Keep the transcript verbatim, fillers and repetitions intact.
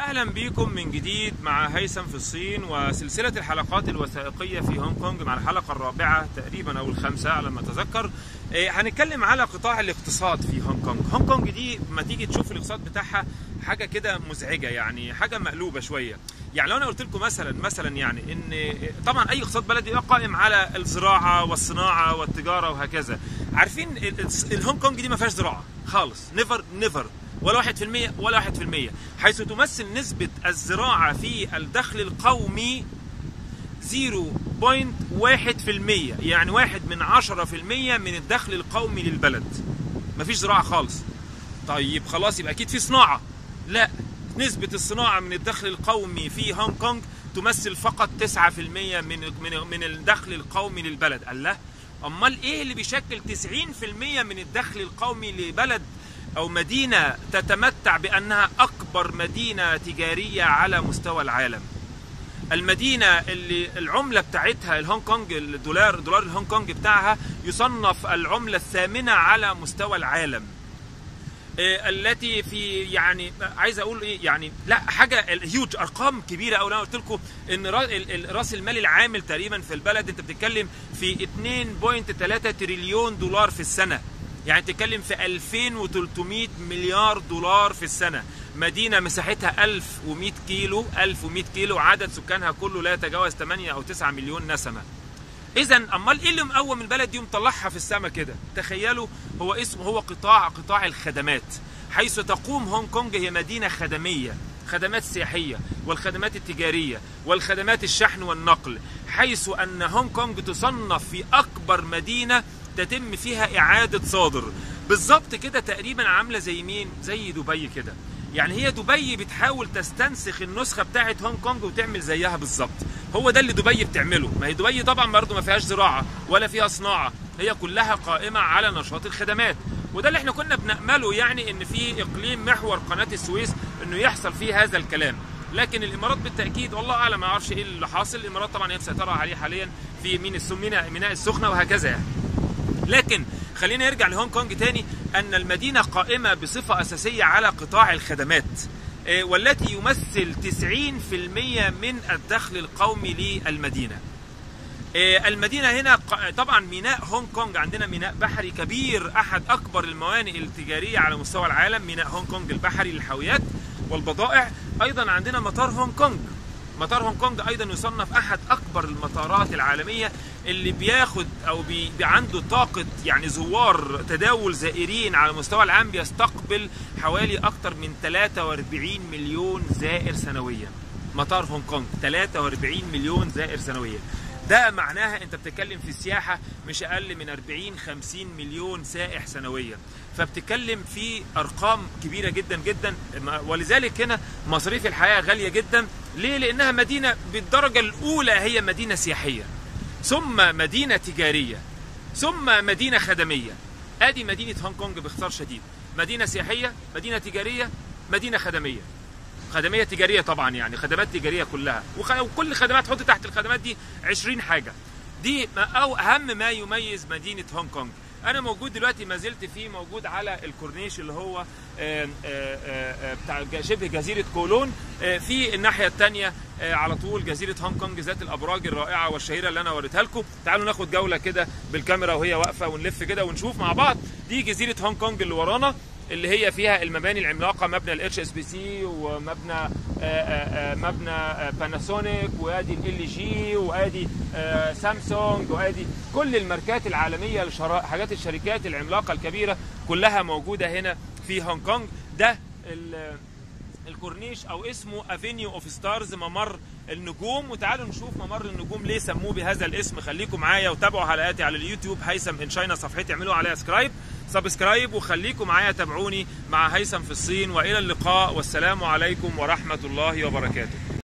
أهلا بكم من جديد مع هيثم في الصين وسلسلة الحلقات الوثائقية في هونج كونج مع الحلقة الرابعة تقريبا أو الخامسة على ما أتذكر. هنتكلم على قطاع الاقتصاد في هونج كونج. هونج كونج دي ما تيجي تشوف الاقتصاد بتاعها حاجة كده مزعجة، يعني حاجة مقلوبة شوية. يعني لو أنا قلت لكم مثلا مثلا يعني إن طبعا أي اقتصاد بلدي قائم على الزراعة والصناعة والتجارة وهكذا. عارفين الهونج كونج دي ما فيهاش زراعة خالص، نيفر نيفر ولا واحد في المية ولا واحد في المية، حيث تمثل نسبة الزراعة في الدخل القومي صفر فاصلة واحد في المية، يعني واحد من عشرة في المية من الدخل القومي للبلد. مفيش زراعة خالص. طيب خلاص يبقى أكيد في صناعة. لا، نسبة الصناعة من الدخل القومي في هونج كونج تمثل فقط تسعة في المية من من من الدخل القومي للبلد. الله، أمال إيه اللي بيشكل تسعين في المية من الدخل القومي لبلد أو مدينة تتمتع بأنها أكبر مدينة تجارية على مستوى العالم؟ المدينة اللي العملة بتاعتها الهونج كونج، الدولار دولار الهونج كونج بتاعها يصنف العملة الثامنة على مستوى العالم، التي في يعني عايز اقول ايه، يعني لا حاجه هيوج، ارقام كبيره قوي. انا قلت لكم ان راس المال العامل تقريبا في البلد انت بتتكلم في اتنين فاصلة تلاتة تريليون دولار في السنه، يعني تتكلم في ألفين وتلتمية مليار دولار في السنه. مدينه مساحتها ألف ومية كيلو ألف ومية كيلو، عدد سكانها كله لا يتجاوز تمانية او تسعة مليون نسمه. إذا أمال إيه اللي مقوم البلد دي ومطلعها في السماء كده؟ تخيلوا، هو اسمه هو قطاع قطاع الخدمات، حيث تقوم هونج كونج هي مدينة خدمية، خدمات سياحية والخدمات التجارية والخدمات الشحن والنقل، حيث أن هونج كونج تصنف في أكبر مدينة تتم فيها إعادة صادر. بالظبط كده تقريبا عاملة زي مين؟ زي دبي كده. يعني هي دبي بتحاول تستنسخ النسخة بتاعت هونج كونج وتعمل زيها بالظبط. هو ده اللي دبي بتعمله. ما هي دبي طبعا برضه ما فيهاش زراعة ولا فيها صناعة، هي كلها قائمة على نشاط الخدمات. وده اللي احنا كنا بنأمله، يعني ان في اقليم محور قناة السويس انه يحصل فيه هذا الكلام. لكن الامارات بالتأكيد والله اعلم، ما اعرفش ايه اللي حاصل. الامارات طبعا هي مسيطرة عليه حاليا في ميناء السخنة وهكذا يعني. لكن خلينا نرجع لهونج كونج تاني، ان المدينة قائمة بصفة اساسية على قطاع الخدمات، والتي يمثل تسعين في المية من الدخل القومي للمدينة. المدينة هنا طبعا ميناء هونج كونج، عندنا ميناء بحري كبير، أحد أكبر الموانئ التجارية على مستوى العالم، ميناء هونج كونج البحري للحاويات والبضائع. أيضا عندنا مطار هونج كونج. مطار هونج كونج أيضا يصنف أحد أكبر المطارات العالمية، اللي بياخد أو بي عنده طاقة يعني زوار تداول زائرين على مستوى العام، بيستقبل حوالي أكثر من تلاتة وأربعين مليون زائر سنويا. مطار هونج كونج تلاتة وأربعين مليون زائر سنويا، ده معناها انت بتتكلم في السياحة مش اقل من أربعين خمسين مليون سائح سنويا. فبتتكلم في ارقام كبيرة جدا جدا، ولذلك هنا مصاريف الحياة غالية جدا. ليه؟ لانها مدينة بالدرجة الاولى هي مدينة سياحية، ثم مدينة تجارية، ثم مدينة خدمية. ادي مدينة هونج كونج باختصار شديد، مدينة سياحية، مدينة تجارية، مدينة خدمية. خدمية تجارية طبعا، يعني خدمات تجارية كلها، وكل خدمات حط تحت الخدمات دي عشرين حاجة. دي أو أهم ما يميز مدينة هونج كونج. أنا موجود دلوقتي، ما زلت فيه موجود على الكورنيش اللي هو آآ آآ بتاع شبه جزيرة كولون. في الناحية الثانية على طول جزيرة هونج كونج ذات الأبراج الرائعة والشهيرة اللي أنا وريتها لكم. تعالوا ناخد جولة كده بالكاميرا وهي واقفة ونلف كده ونشوف مع بعض. دي جزيرة هونج كونج اللي ورانا، اللي هي فيها المباني العملاقه، مبنى الاتش اس بي سي، ومبنى آآ آآ مبنى باناسونيك، وادي ال جي، وادي سامسونج، وادي كل الماركات العالميه، حاجات الشركات العملاقه الكبيره كلها موجوده هنا في هونج كونج. ده الكورنيش او اسمه افينيو اوف ستارز، ممر النجوم. وتعالوا نشوف ممر النجوم ليه سموه بهذا الاسم. خليكم معايا وتابعوا حلقاتي على اليوتيوب هيثم ان شاينا، صفحتي اعملوا عليها سبسكرايب سبسكرايب وخليكم معايا تابعوني مع هيثم في الصين. والى اللقاء، والسلام عليكم ورحمة الله وبركاته.